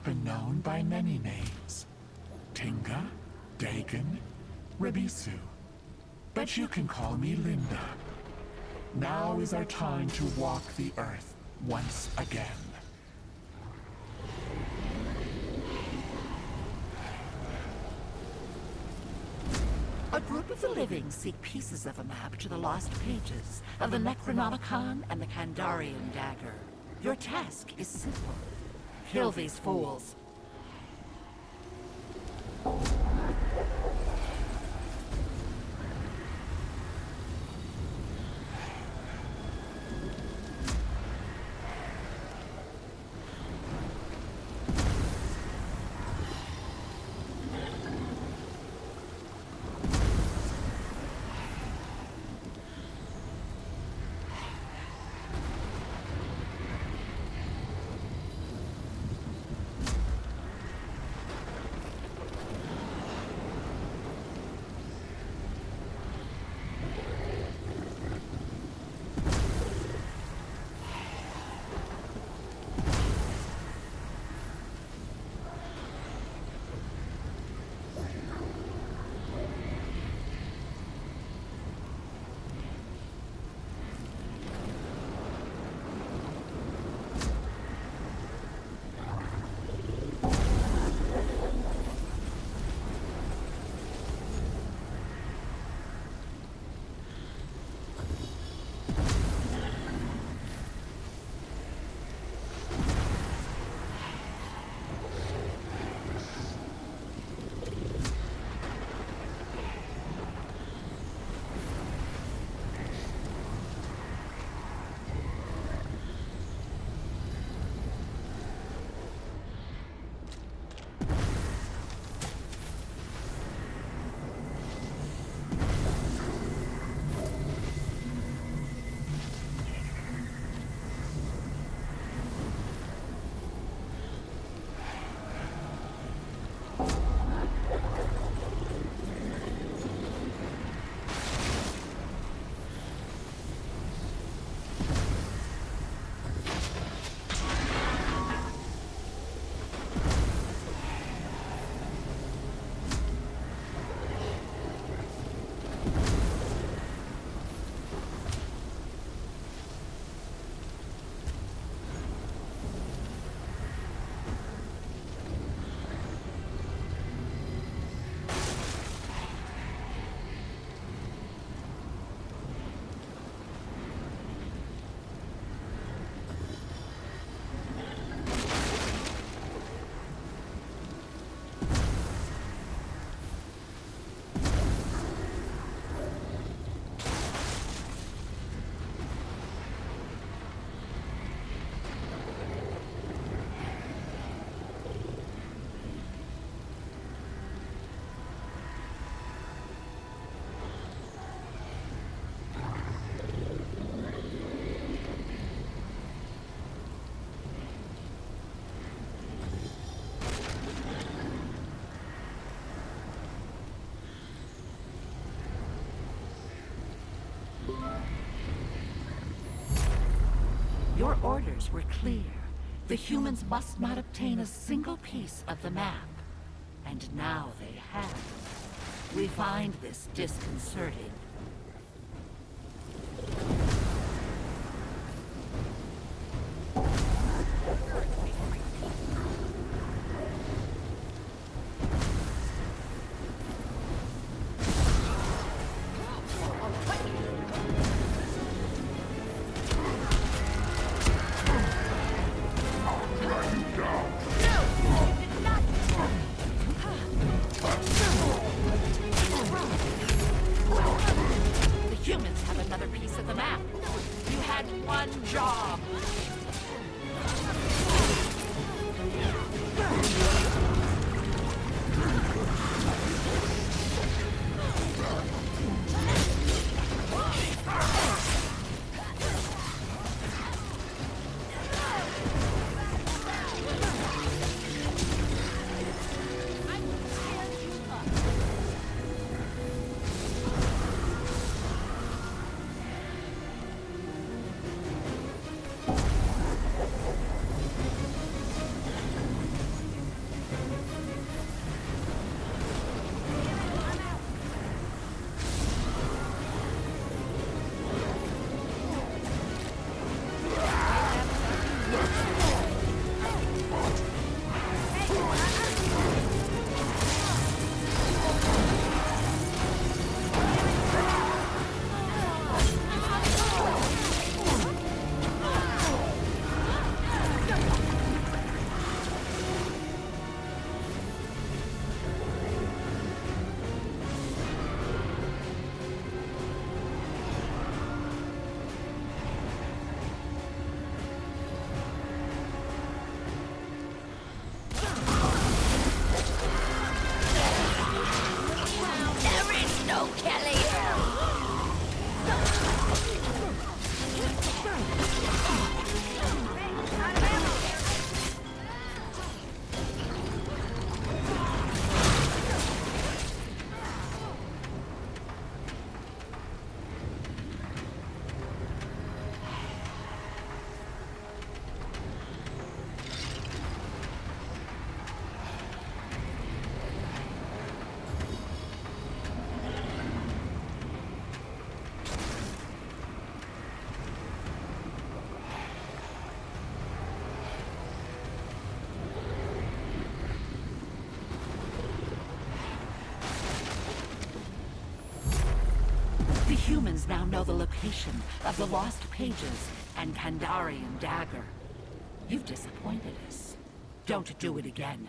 been known by many names. Tinga, Dagon, Ribisu. But you can call me Linda. Now is our time to walk the earth once again. A group of the living seek pieces of a map to the lost pages of the Necronomicon and the Kandarian dagger. Your task is simple. Kill these fools. Your orders were clear. The humans must not obtain a single piece of the map. And now they have. We find this disconcerting. the location of the lost pages and Kandarian dagger. You've disappointed us. Don't do it again.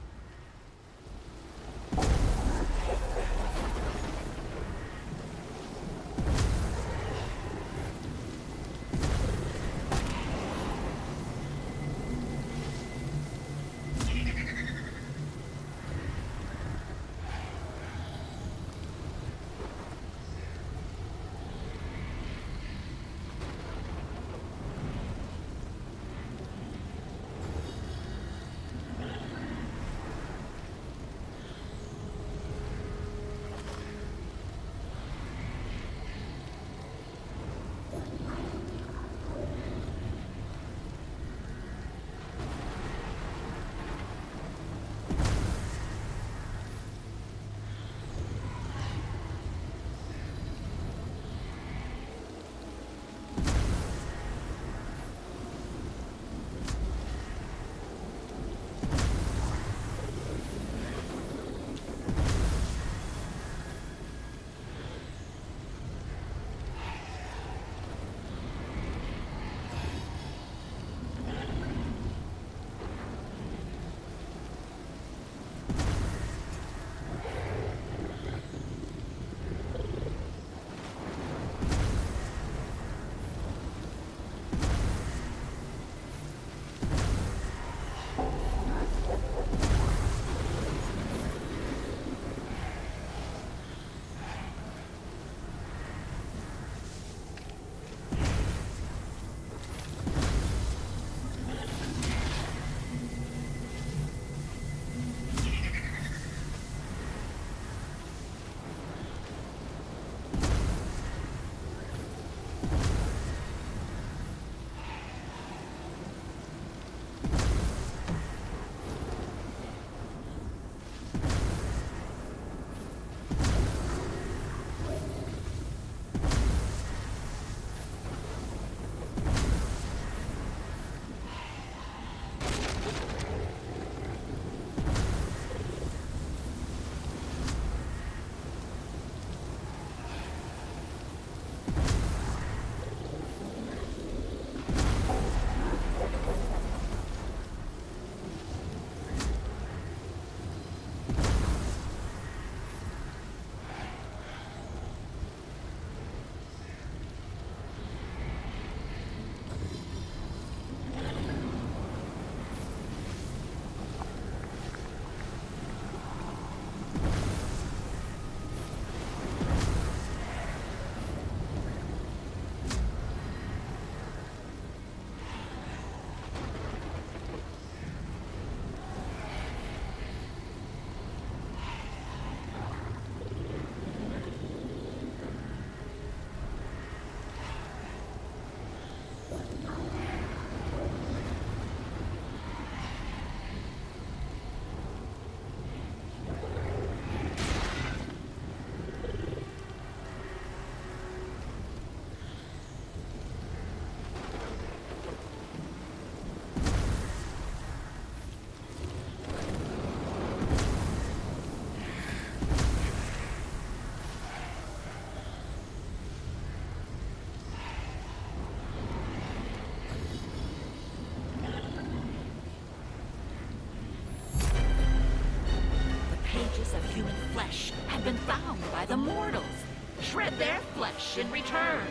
flesh have been found by the mortals. Shred their flesh in return.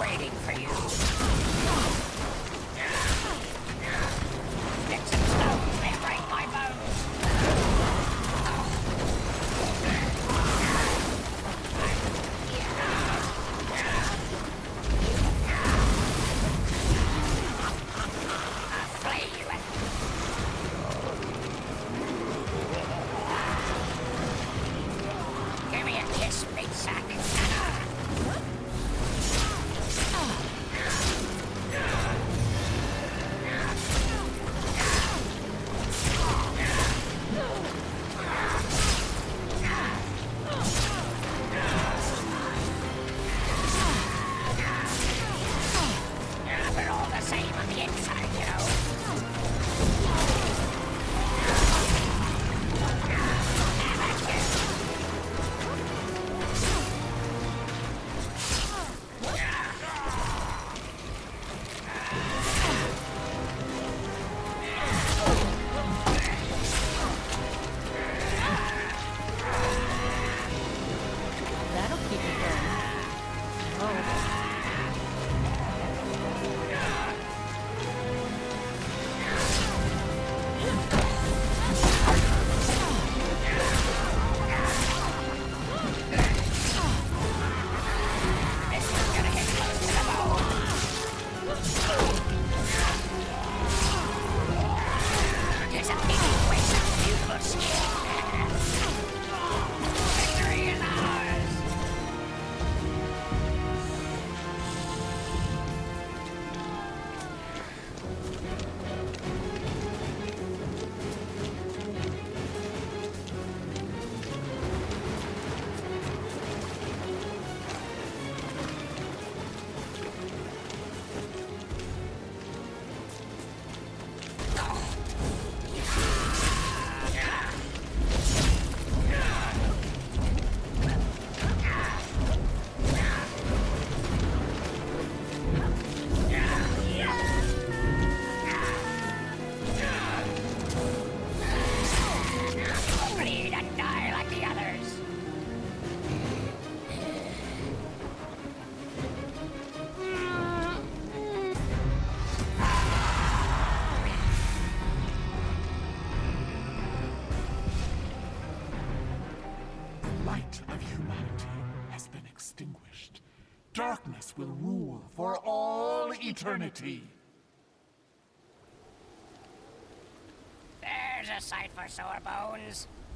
waiting for you. Sticks and stones may break my bones. I'll flay you and give me a kiss, big sack. They're all the same on the inside, you know. That'll keep you going. Oh. This one's gonna hit close to the bone. There's a big waste of beautiful skin. Victory is ours. Bleed and die like the others. The light of humanity has been extinguished. Darkness will rule for all eternity. There's a sight for sore bones.